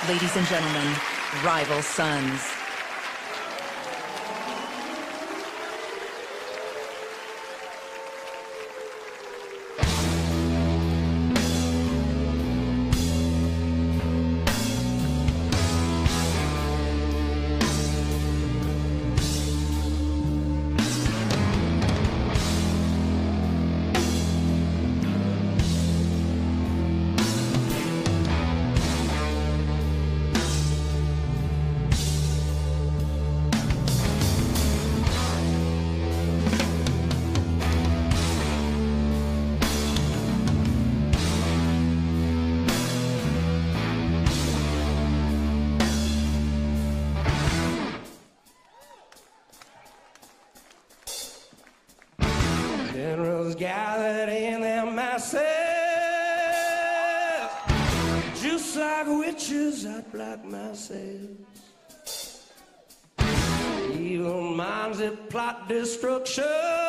Ladies and gentlemen, Rival Sons. Generals gathered in their masses, just like witches at black masses. Evil minds that plot destruction,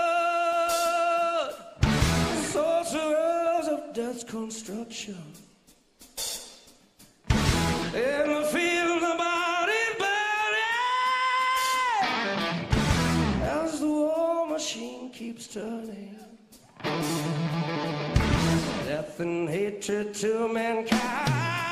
sorcerers of death's construction. In the field, the body burning as the war machine keeps turning. Death and hatred to mankind.